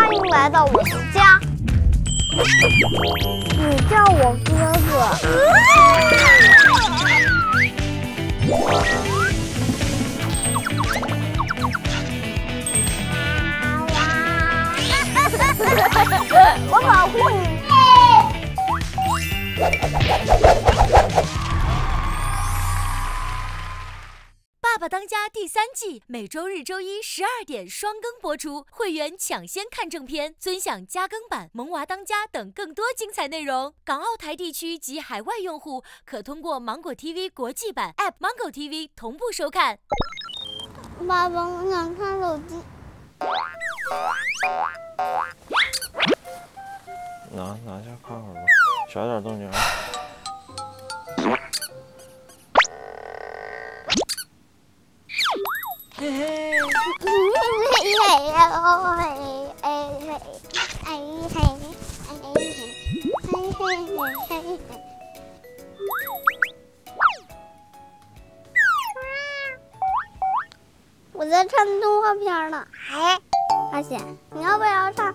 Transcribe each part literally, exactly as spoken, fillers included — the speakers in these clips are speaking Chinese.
欢迎来到我的家。你叫我哥哥。我保护你。 《爸爸当家》第三季每周日、周一十二点双更播出，会员抢先看正片，尊享加更版《萌娃当家》等更多精彩内容。港澳台地区及海外用户可通过芒果 T V 国际版 App Mango T V 同步收看。 爸爸，我想看手机。 拿拿下看会儿吧，小点动静啊。嘿嘿。 我在看动画片呢。哎，阿贤，你要不要唱？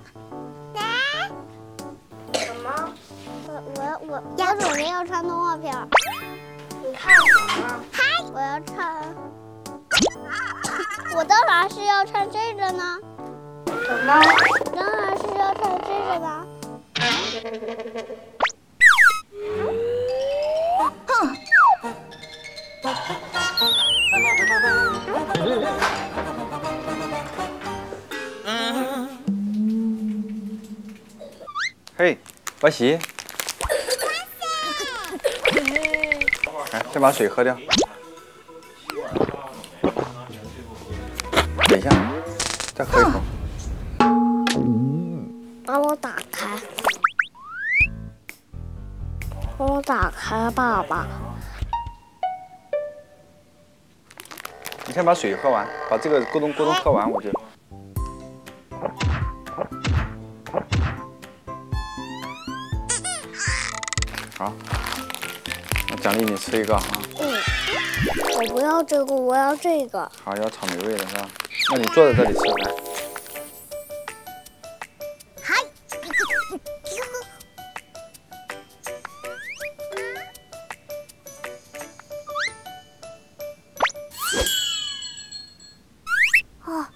什么？我我我我准备要唱动画片。你看什么？嗨，我要唱。我当然是要唱这个呢。什么？当然是要唱这个呢。哼。 嘿，华喜，来，先把水喝掉。等一下，再喝一口。 帮我打开，帮我打开，爸爸。 你先把水喝完，把这个咕咚咕咚喝完，我就。好，那奖励你吃一个啊。 嗯，我不要这个，我要这个。 好，要草莓味的是吧？那你坐在这里吃，来。 嗨。啊。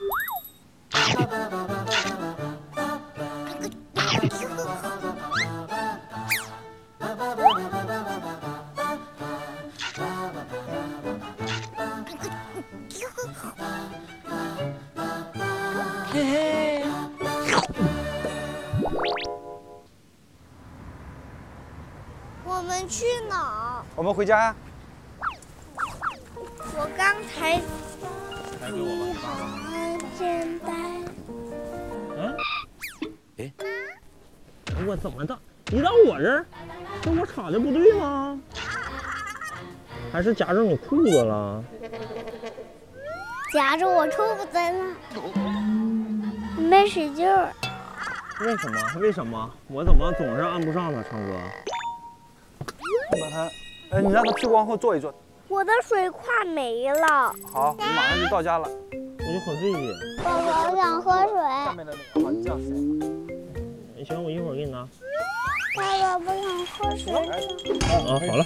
嘿嘿。 我们去哪？ 我们回家呀。 我刚才还给我们简单。 嗯？哎，我怎么的？你到我这儿，这我插的不对吗？还是夹着你裤子了？ 夹着我裤子了，你没使劲儿。 为什么？为什么？我怎么总是按不上呢？唱歌。 把它，哎，你让它屁股往后坐一坐。 我的水快没了。 好，我马上就到家了。 我就很费劲。 爸爸，我想喝水。 下面的那个，好，你这样塞。 行，我一会儿给你拿。 爸爸，我想喝水。 啊，好了。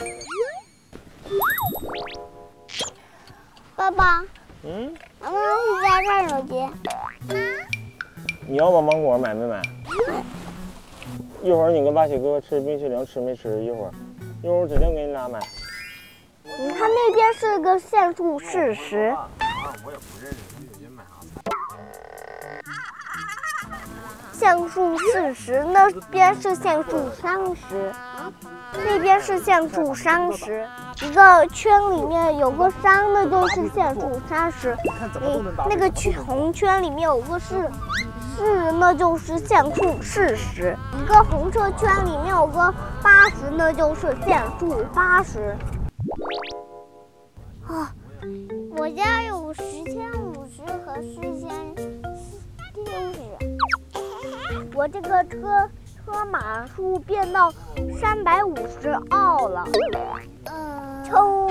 爸爸， 嗯， 能不能回家看手机？ 你要把芒果买没买？一会儿你跟大喜哥吃冰淇淋吃没吃？一会儿，一会儿我指定给你俩买。 你看那边是个限速四十。 我也不认识，你给人买啥菜？ 限速四十，那边是限速三十，那边是限速三十。一个圈里面有个三，那就是限速三十。你那个圈红圈里面有个是四，那就是限速四十。一个红色圈里面有个八十，那就是限速八十。啊，我家有十千五十和四千六十。我这个车车码数变到三百五十奥了。嗯，抽。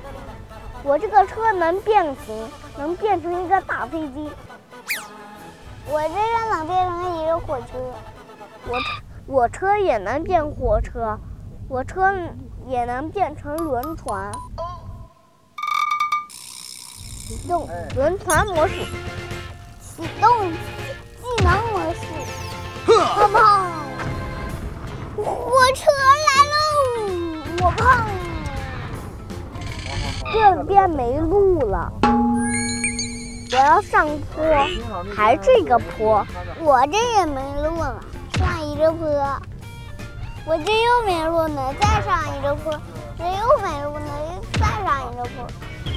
我这个车能变形，能变成一个大飞机。 我这个能变成一个火车，我我车也能变火车，我车也能变成轮船。启动轮船模式，启动技能模式。砰砰！火车来喽！我砰！这边没路了。我要上坡，还这个坡，我这也没路了，上一个坡，我这又没路呢，再上一个坡，这又没路呢，再上一个坡。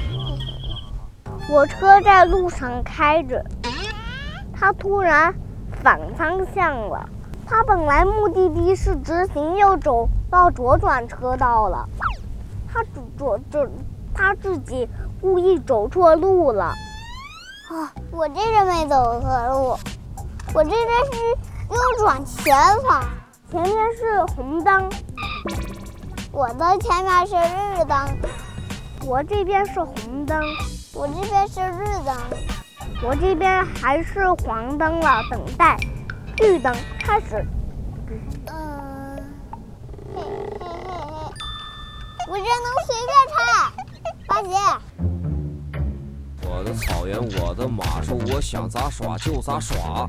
我车在路上开着，它突然反方向了，它本来目的地是直行，又走到左转车道了，它左左它自己故意走错路了。啊！我这边没走错路，我这边是右转前方，前面是红灯，我的前面是绿灯，我这边是红灯，我这边是绿灯，我这边还是黄灯了，等待绿灯开始。嗯，嘿嘿嘿嘿，我这能随便开，八姐。 我的草原，我的马，说我想咋耍就咋耍。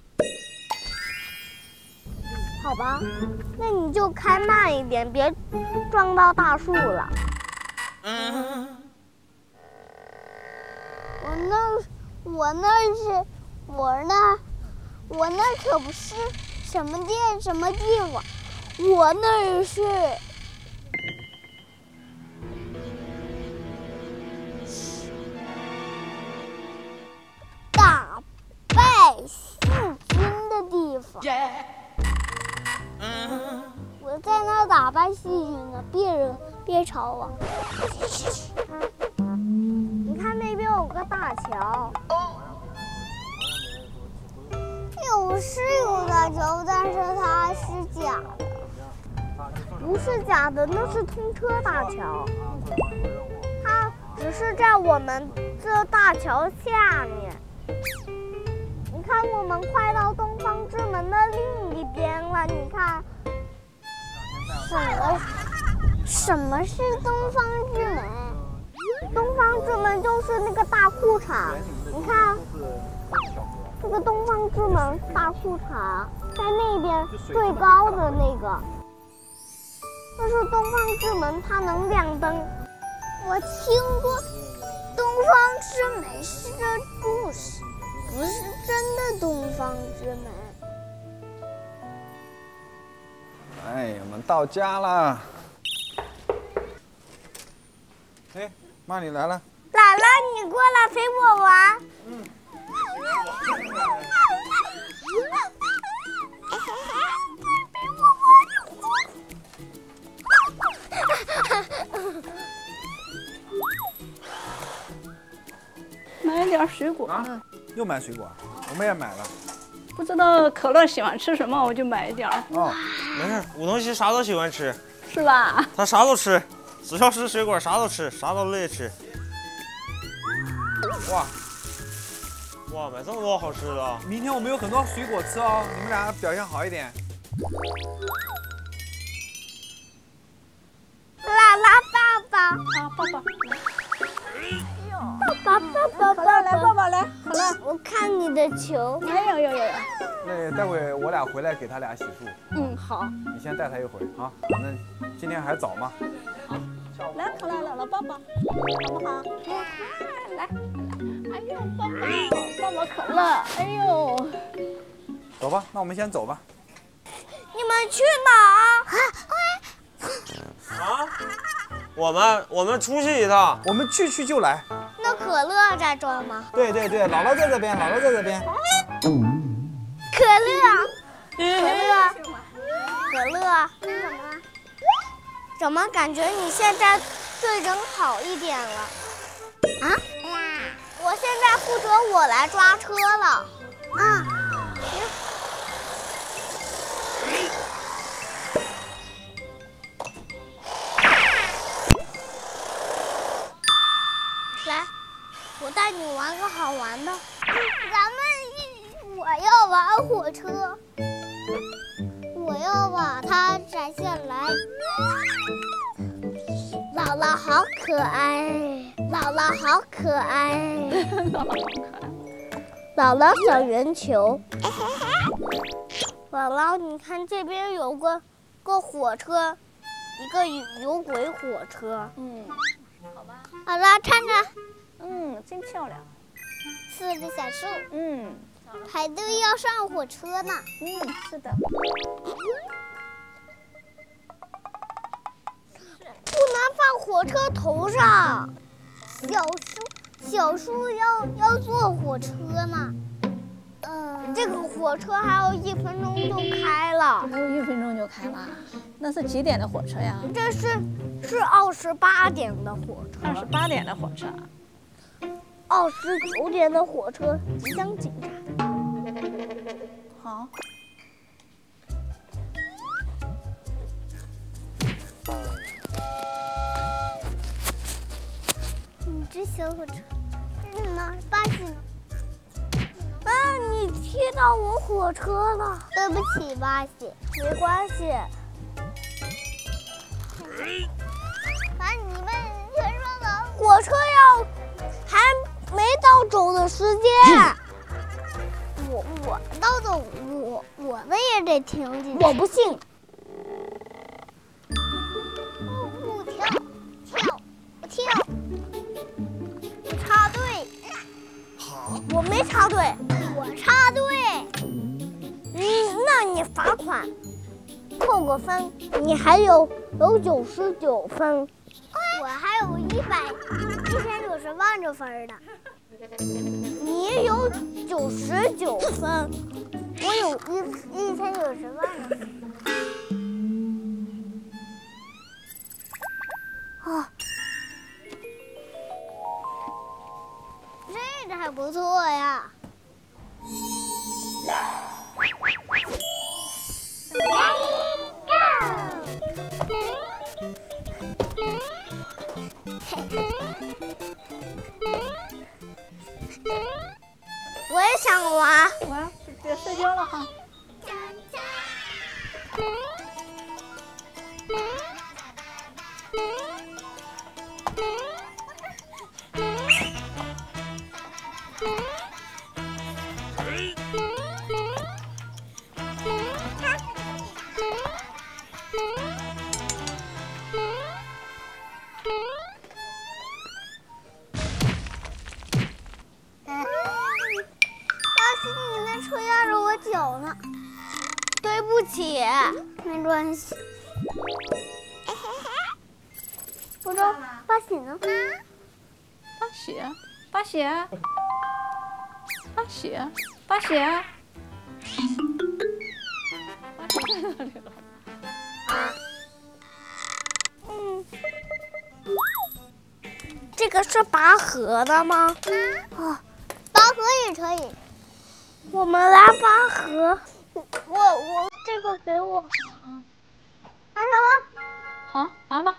好吧，那你就开慢一点，别撞到大树了。嗯。我那，我那是，我那，我那可不是什么店什么地方，我那是。打败细菌的地方，我在那儿打败细菌呢，别人别吵我。你看那边有个大桥，有是有大桥，但是它是假的，不是假的，那是通车大桥，它只是在我们这大桥下面。你看，我们快到东方之门的另一边了。你看，什么什么是东方之门？东方之门就是那个大裤衩。你看，这个东方之门大裤衩在那边最高的那个，那是东方之门，它能亮灯。我听过东方之门是个故事。不是真的东方之门。 哎，我们到家了。哎，妈，你来了。 姥姥，你过来陪我玩。嗯。 买点水果。 啊，又买水果，我们也买了。 不知道可乐喜欢吃什么，我就买一点儿。 哦，没事，吴同学啥都喜欢吃， 是吧？ 他啥都吃，只要是水果啥都吃，啥都乐意吃。哇，哇，买这么多好吃的！ 明天我们有很多水果吃哦，你们俩表现好一点。 啦啦爸爸， 啊，抱抱。 爸爸爸爸来抱抱来，好了， 我看你的球。 哎呦呦呦呦！ 那待会我俩回来给他俩洗漱。 嗯，好。 你先带他一会儿啊，反正今天还早嘛。 好，来，可来姥姥抱抱，好不好？来，哎呦，抱抱，抱抱可乐，哎呦。 走吧，那我们先走吧。 你们去哪？ 啊？我们我们出去一趟， 我们去去就来。 那可乐在这吗？ 对对对，姥姥在这边，姥姥在这边。 可乐，可乐，可乐，怎么了？怎么感觉你现在对人好一点了？啊？我现在负责我来抓车了。啊。来，我带你玩个好玩的。咱们一我我要玩火车，我要把它摘下来。姥姥好可爱，姥姥好可爱， 姥姥好可爱。 姥姥小圆球。姥姥，你看这边有个个火车，一个有轨火车。 嗯，好吧。 好了，看看， 嗯，真漂亮。 四个小树， 嗯， 排队要上火车呢。 嗯，是的。 不能放火车头上，小树小树要要坐火车呢。嗯，这个火车还有一分钟就开了。 还有一分钟就开了，那是几点的火车呀？ 这是是二十八点的火车， 二十八点的火车。 二十九点的火车即将进站。 好。 你这小火车，嗯呢，巴西呢？啊，你踢到我火车了，对不起，巴西，没关系。把你们先说了，火车要还没到走的时间。我我到的，我我们也得停进去。我不信。不跳跳我跳。我插队。好，我没插队，我插队。嗯，那你罚款，扣个分，你还有有九十九分，我还有一百一千九十万个分呢。你有九十九分，我有一一千九十万个分。啊，这个还不错呀。我也想玩， 玩，别睡觉了哈。 车压着我脚呢，对不起，没关系。不知道八喜呢？ 八喜，八喜，八喜，八喜。 嗯，这个是拔河的吗？啊，拔河也可以。我们来拔河。我我这个给我。拔什么？ 好，拔吧。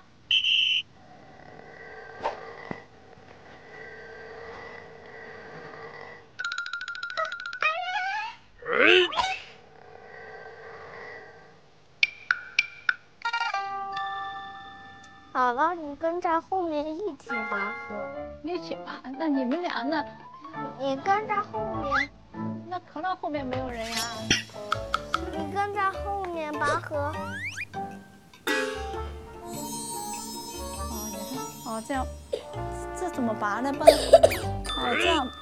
好了，你跟在后面一起拔河。 一起拔？那你们俩呢？ 你跟在后面。 那可能后面没有人呀。 你跟在后面拔河。 哦，你看，哦，这样，这怎么拔呢？帮，哦，这样。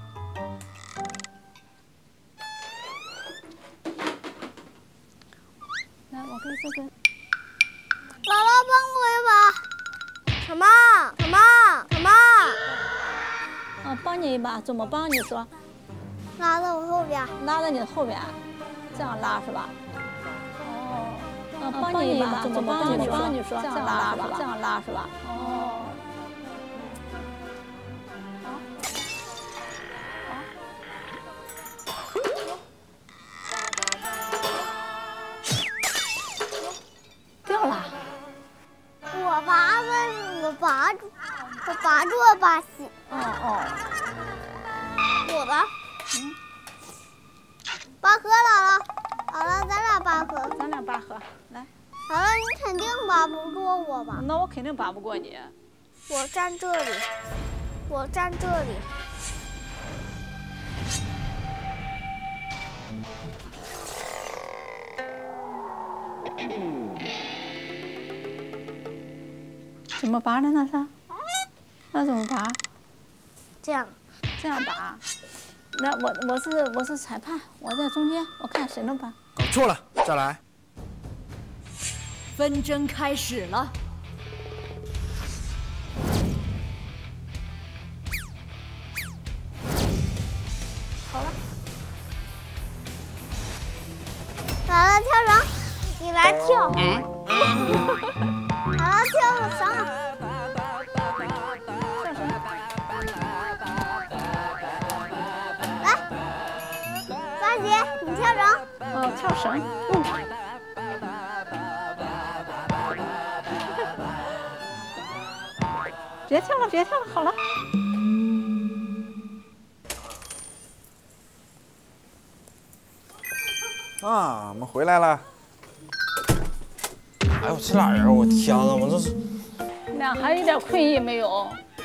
来，我跟这个。 姥姥帮我一把。什么？什么？什么？ 啊，帮你一把，怎么帮？你说。 拉到我后边。 拉在你后边，这样拉是吧？哦。啊，帮你一把，怎么帮？你说，你说，这样拉是吧？这样拉是吧？哦。掉了。 我拔的，我拔住，我拔住巴西。 哦哦。 我的。嗯。 拔河，姥姥，姥姥，咱俩拔河。 咱俩拔河，来。 姥姥，你肯定拔不过我吧？ 那我肯定拔不过你。 我站这里，我站这里。 怎么拔呢？那是？那怎么拔？ 这样， 这样拔。那我我是我是裁判，我在中间，我看谁能拔。 搞错了，再来。 纷争开始了。 好了。 姥姥跳绳，你来跳。姥姥跳绳。来，八姐，你跳绳。 哦，跳绳。嗯。别跳了，别跳了，好了。 啊，我们回来了。 哎呦，这俩人，我天呐，我这是。 你俩还一点困意没有？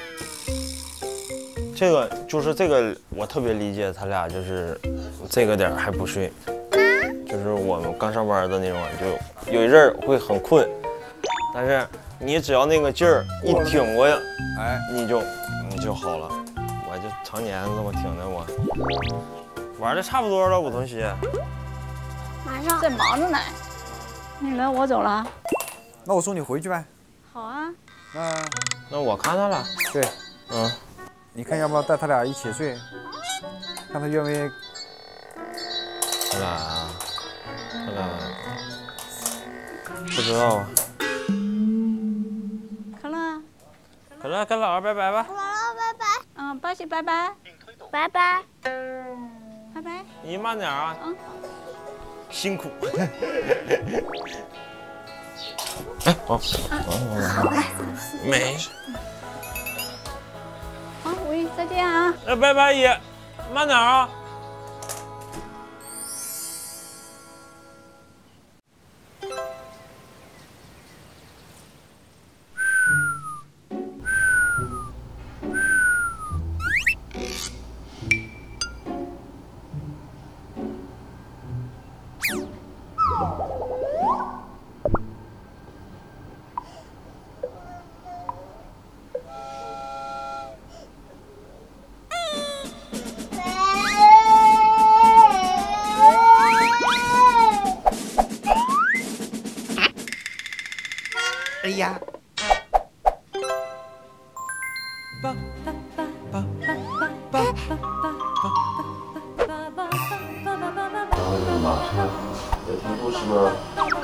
这个就是这个，我特别理解他俩，就是这个点儿还不睡，就是我们刚上班的那种，就有一阵儿会很困，但是你只要那个劲儿一挺过呀， 哎， 你就你就好了。我就常年这么挺的，我玩的差不多了，我同学。 马上。 在忙着呢。你呢？我走了。 那我送你回去呗。 好啊。 那那我看他俩。 对。 嗯。 你看要不要带他俩一起睡？看他愿不愿意。 他俩啊，他俩不知道啊。 可乐， 可乐跟姥姥拜拜吧。 姥姥拜拜。 嗯，八喜拜拜。 拜拜。 拜拜。 你慢点啊。 嗯。 辛苦。哎，好，好，没事。 好，五一再见啊！ 哎，拜拜姨，慢点啊。 哎呀！爸爸爸爸爸爸马车在听故事吗？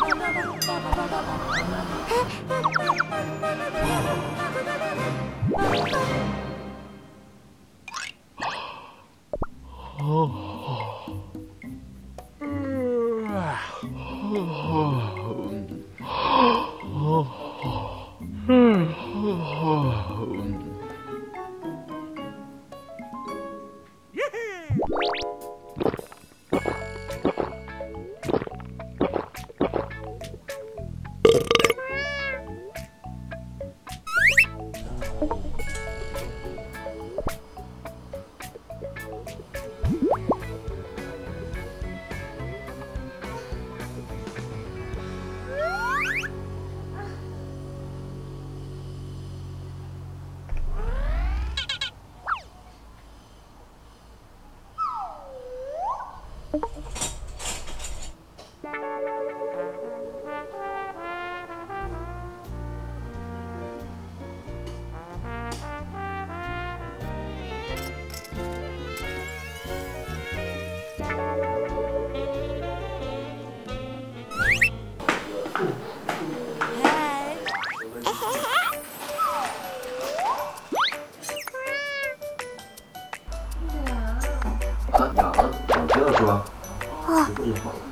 痒了，想知道是吧？啊，好不好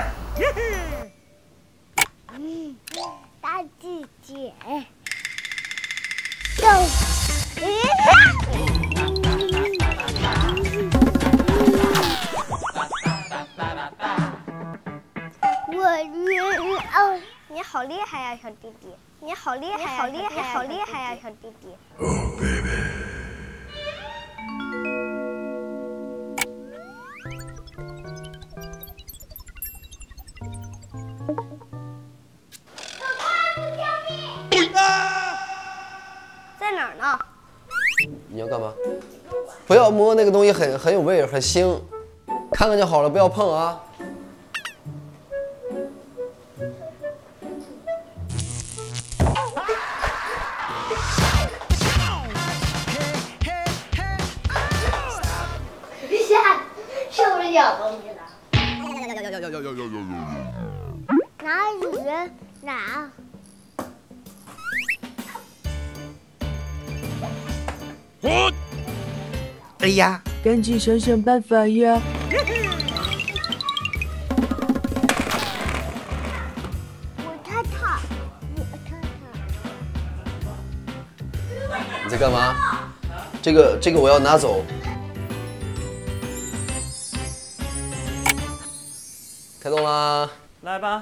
嗯，大姐姐。 你好厉害呀，小弟弟！你好厉害，好厉害，好厉害呀，小弟弟！在哪儿呢？ 你要干嘛？不要摸那个东西很，很很有味，很腥，看看就好了，不要碰啊！ 是不是咬东西了？哪里？哪？ 哎呀，赶紧想想办法呀！ 我看看，我看看。 你在干嘛？这个这个我要拿走。开动啦！ 来吧。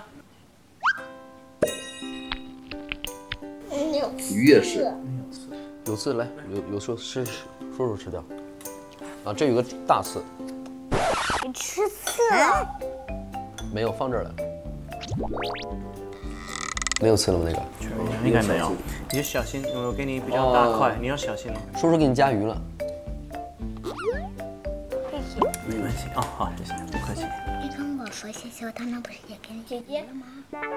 鱼也是，有刺来，有有说吃说说吃掉。啊，这有个大刺。 你吃刺了？ 没有，放这儿了。没有刺了吗？那个？ 应该没有。你就小心，我给你比较大块，你要小心了。 叔叔给你加鱼了。 谢谢。 没关系。哦，好，谢谢，不客气。 你跟我说谢谢，我刚刚不是也跟姐姐了吗？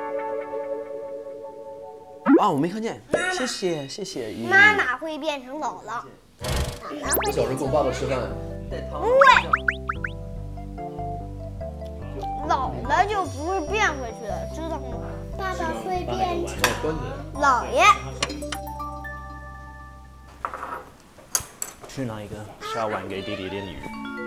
啊，我没看见。谢谢谢谢。 妈妈会变成姥姥。 我小时候给我爸爸吃饭。 不会。姥姥就不会变回去的，知道吗？爸爸会变成姥爷。 去拿一个小碗给弟弟点鱼。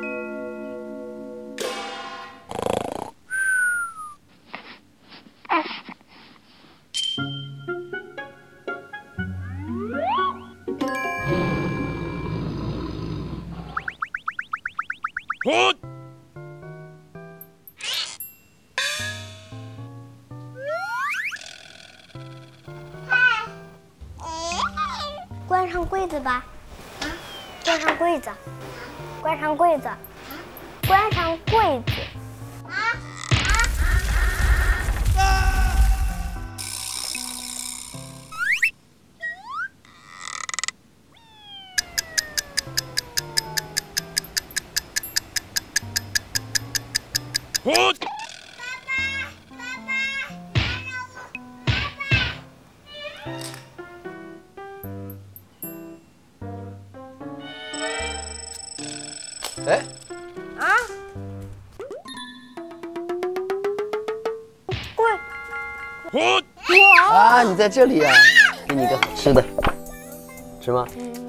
关上柜子吧，啊！关上柜子，关上柜子，关上柜子。啊我。 哎， 啊！贵， 我啊，你在这里呀、啊？给你一个好吃的，吃吗？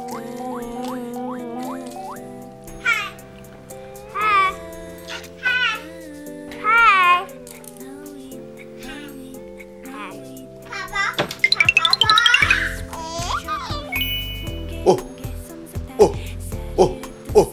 嗨，嗨，嗨，嗨，嗨，爸爸，爸爸， 哦，哦，哦，哦。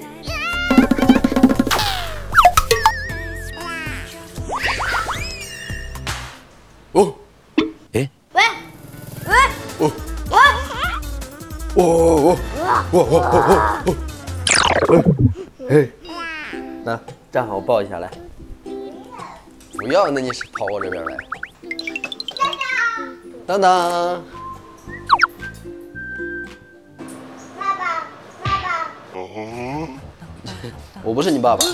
哦，哎， 喂，喂， 哦， 喂， 哦哦哦哦哦哦，哎，那站好，抱一下来。不要，那你跑我这边来。当当， 爸爸，爸爸， 我不是你爸爸。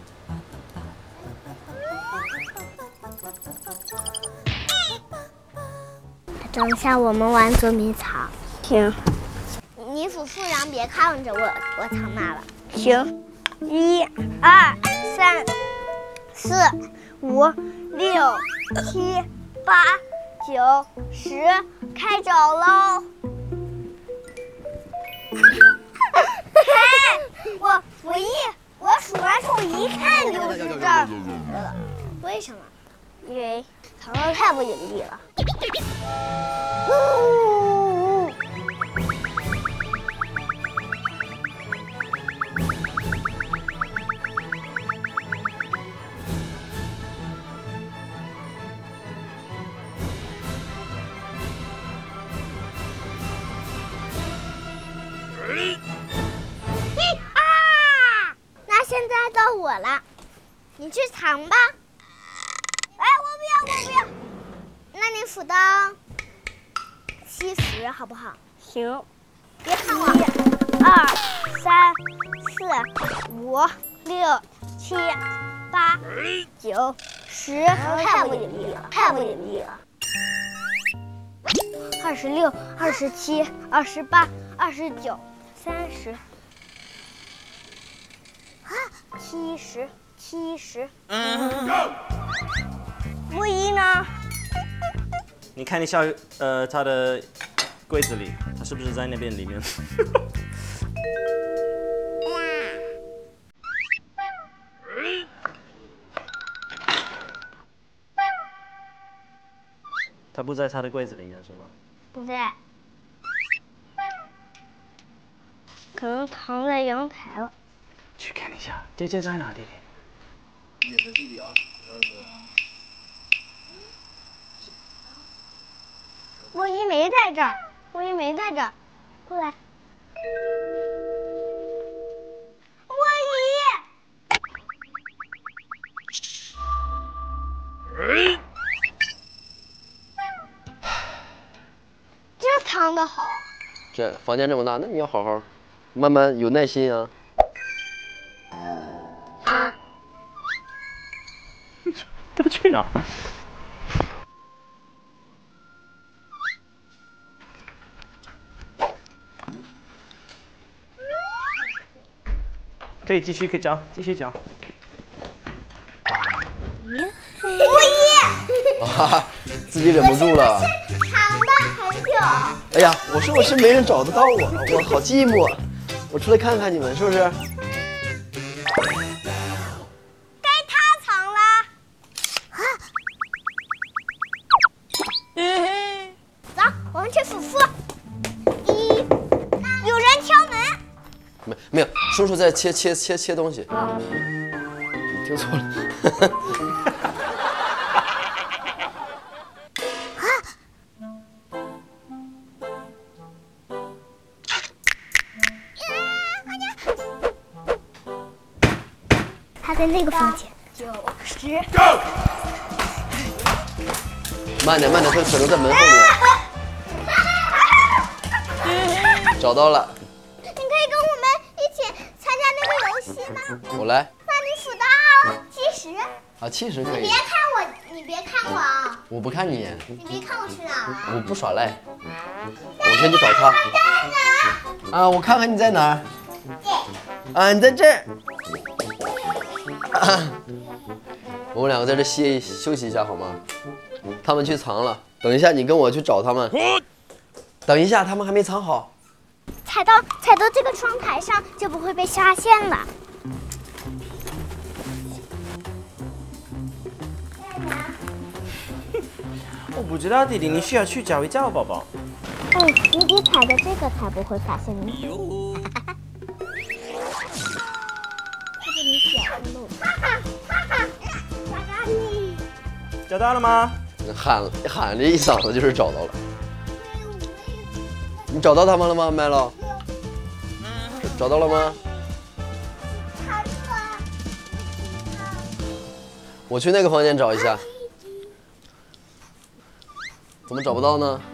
等一下，我们玩捉迷藏。行。你数数量，别看着我，我藏哪了？行。一、二、三、四、五、六、七、八、九、十，开找喽！我我一我数完之后一看就是这儿了，为什么？因为藏得太不隐蔽了。呜！ 我了，你去藏吧。哎，我不要，我不要。那你数到七十好不好？行。别看我。一、二、三、四、五、六、七、八、九、十，太不给力了，太不给力了。二十六、二十七、二十八、二十九、三十。啊，七十，七十。木一呢？ 你看一下，呃，他的柜子里，他是不是在那边里面？他不在他的柜子里面是吗？ 不在，可能藏在阳台了。 去看一下，姐姐在哪？弟弟。也是弟弟啊。 木一没在这儿，木一没在这儿，过来。木一。这藏得好。 这房间这么大，那你要好好，慢慢有耐心啊。 他去哪？可以继续，可以讲，继续讲。 木一。 啊，自己忍不住了。 藏了很久。 哎呀，我说我是没人找得到我，我好寂寞，我出来看看你们，是不是？ 该他藏了。啊！走，我们去数数。一，有人敲门。 没没有，叔叔在切切切切东西。你听错了。 他在那个房间。九十。 慢点慢点，他可能在门后面。找到了。 你可以跟我们一起参加那个游戏吗？ 我来。 那你数到七十。 啊，七十可以。 你别看我，你别看我啊！ 我不看你。 你别看我去哪了？ 我不耍赖。我先去找他。啊，我看看你在哪儿。啊，你在这儿。啊、我们两个在这歇休息一下好吗？他们去藏了，等一下你跟我去找他们。等一下，他们还没藏好。 踩到踩到这个窗台上就不会被发现了。 我不知道，弟弟，你需要去找一找宝宝。 嗯，你得踩着这个才不会发现你。 找到了吗？ 喊喊这一嗓子就是找到了。你找到他们了吗 ，Melo？ 找到了吗？我去那个房间找一下。怎么找不到呢？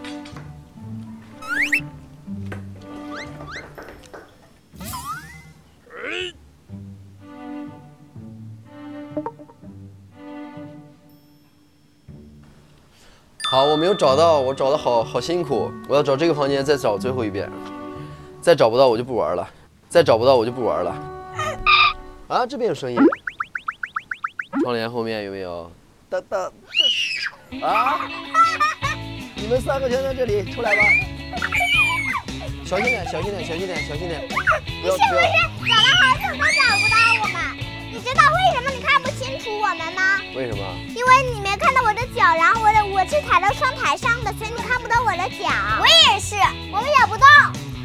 好，我没有找到，我找的好好辛苦，我要找这个房间，再找最后一遍，再找不到我就不玩了，再找不到我就不玩了。啊，这边有声音，窗帘后面有没有？哒哒。啊！你们三个全在这里，出来吧！小心点，小心点，小心点，小心点！不要不要！ 找了好久都找不到我们，你知道为什么你看不清楚我们吗？ 为什么？ 因为你没看到我的脚，然后我的我是踩到窗台上的，所以你看不到我的脚。我也是，我们也不动，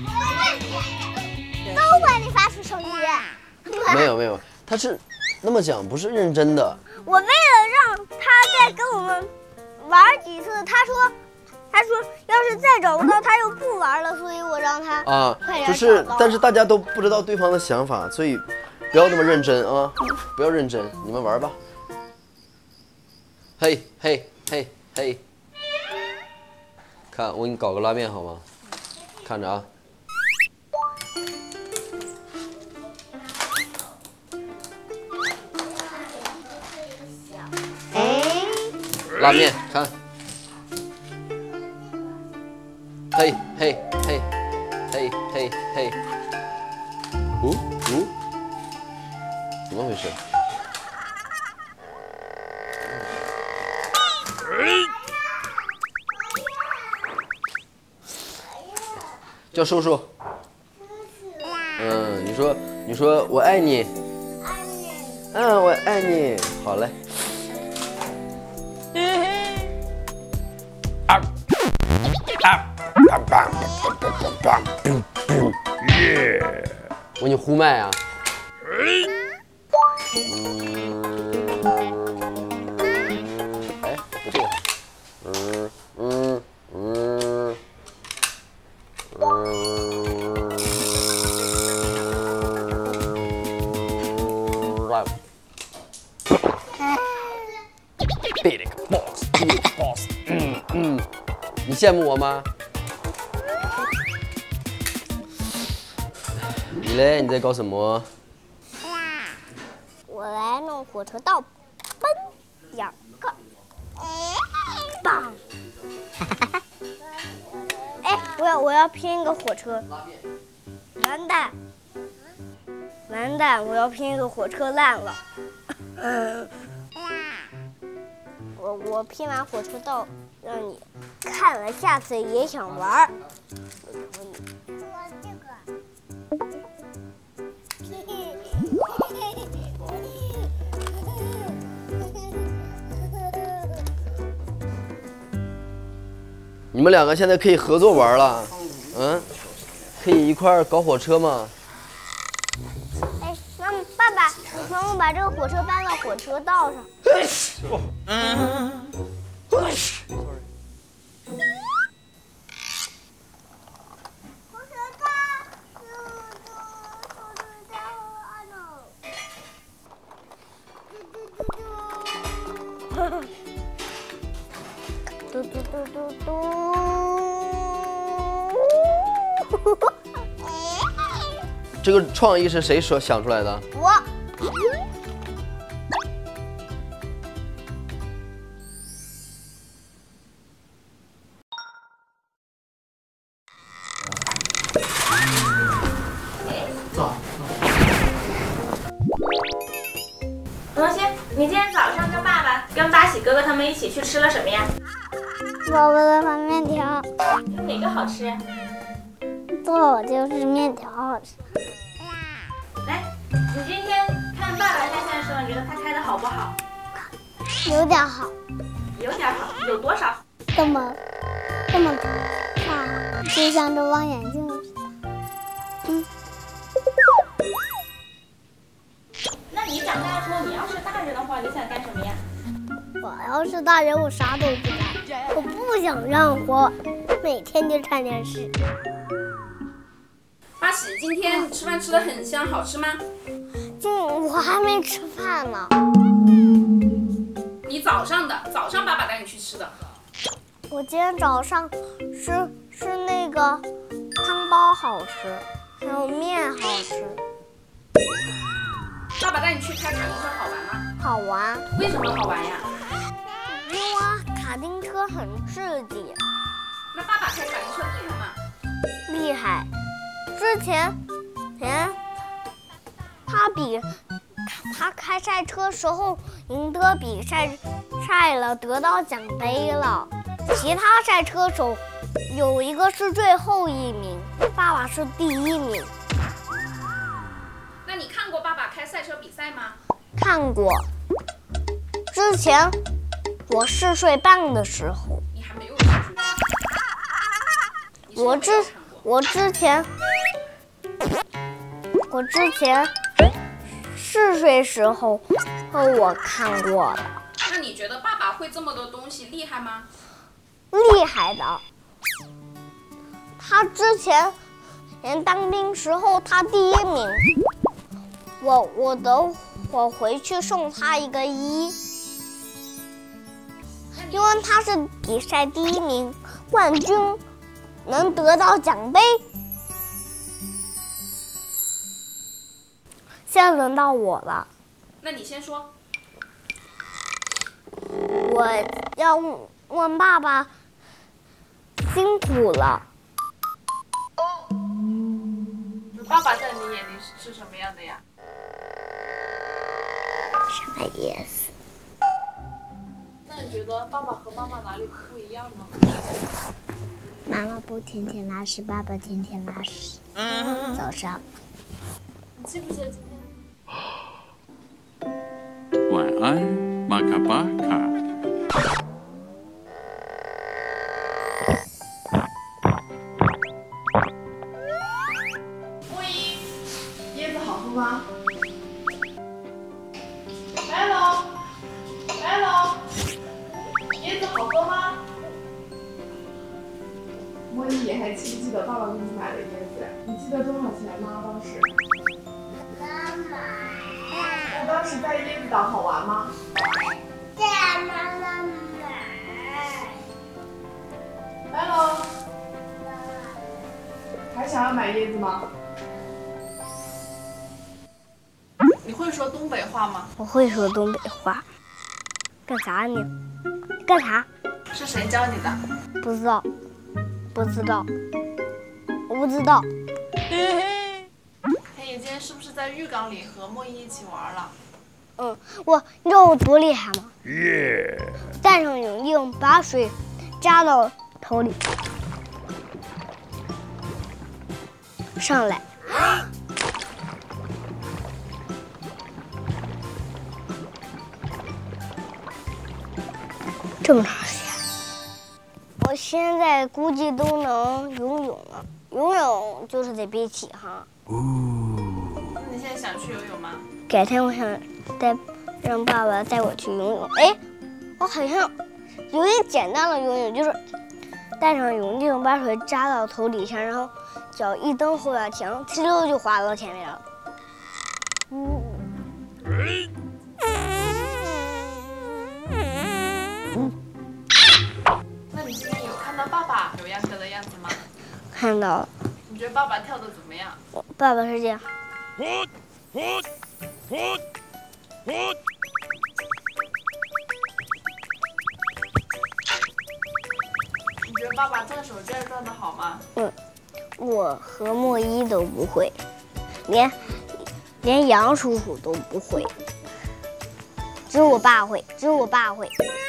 都管你发出声音。 没有没有，他是那么讲，不是认真的。 我为了让他再跟我们玩几次，他说，他说要是再找不到，他又不玩了，所以我让他啊， 快点就是找到， 但是大家都不知道对方的想法，所以不要那么认真啊！不要认真，你们玩吧。嘿嘿嘿嘿，看我给你搞个拉面好吗？看着啊。拉面，看。嘿嘿嘿嘿嘿嘿，呜呜，怎么回事？叫叔叔。嗯，你说，你说我爱你。爱你。嗯，我爱你。好嘞。啊啊！棒棒棒棒棒！耶！我给你呼麦啊。哎，不对。嗯嗯嗯嗯。Big boss, big boss。嗯嗯，你羡慕我吗？你嘞？你在搞什么？ 我来弄火车道，奔两个，棒！哎，我要我要拼一个火车，完蛋，完蛋，我要拼一个火车烂了。我我拼完火车道，让你看了，下次也想玩。我这个。 你们两个现在可以合作玩了，嗯，可以一块儿搞火车吗？ 哎，妈妈，爸爸，你帮我把这个火车搬到火车道上。嗯。嘟嘟嘟嘟嘟！ 这个创意是谁说想出来的？ 我。 走。王鑫，你今天早上跟爸爸、跟八喜哥哥他们一起去吃了什么呀？ 宝宝的方面条。 哪个好吃？ 做我就是面条好吃。 来，你今天看爸爸开线的时候，你觉得他开的好不好？ 有点好。 有点好，有多少？ 这么，这么大，就像这望远镜似的。嗯。 那你长大之后，你要是大人的话，你想干什么呀？ 我要是大人，我啥都不干，我不想让活，每天就看电视。 八喜，今天吃饭吃的很香，好吃吗？ 今我还没吃饭呢。 你早上的，早上爸爸带你去吃的。 我今天早上是是那个汤包好吃，还有面好吃。 爸爸带你去开卡丁车好玩吗？ 好玩。 为什么好玩呀？ 因为卡丁车很刺激。 那爸爸开卡丁车厉害吗？ 厉害。之前，前他比他开赛车时候赢得比赛赛了，得到奖杯了。其他赛车手有一个是最后一名，爸爸是第一名。 那你看过爸爸开赛车比赛吗？ 看过。之前我四岁半的时候。 你还没有四岁半。 我之我之前。我之前四岁时候，我看过了。 那你觉得爸爸会这么多东西厉害吗？ 厉害的。他之前连当兵时候他第一名， 我我等我回去送他一个一，因为他是比赛第一名，冠军能得到奖杯。现在轮到我了， 那你先说。 我要问爸爸，辛苦了。 爸爸在你眼里是什么样的呀？ 什么意思？ 那你觉得爸爸和妈妈哪里不一样呢？ 妈妈不天天拉屎，爸爸天天拉屎。嗯、早上。 你记不记得今天？ 晚安，马卡巴卡。 莫一，椰子好喝吗 ？Hello，Hello， 椰子好喝吗？莫一，你还记不记得爸爸给你买的椰子？你记得多少钱吗？当时？妈妈。那当时在椰子岛好玩吗？在妈妈买。Hello。还想要买椰子吗？你会说东北话吗？ 我会说东北话。干啥呢？干啥？ 是谁教你的？ 不知道，不知道，我不知道。 黑野今天是不是在浴缸里和莫一一起玩了？ 嗯，我你知道我多厉害吗？耶！戴上泳镜，把水扎到头里，上来。这么长时间，我现在估计都能游泳了。游泳就是得憋气哈。 那你现在想去游泳吗？ 改天我想带让爸爸带我去游泳。哎，我好像有点简单的游泳，就是戴上泳镜，把水扎到头底下，然后脚一蹬后压墙，哧溜就滑到前面了。嗯。 那你今天有看到爸爸有样歌的样子吗？ 看到了。 你觉得爸爸跳的怎么样？ 爸爸是这样。 你觉得爸爸转手绢转的好吗？ 嗯，我和莫一都不会，连连杨叔叔都不会，只有我爸会，只有我爸会。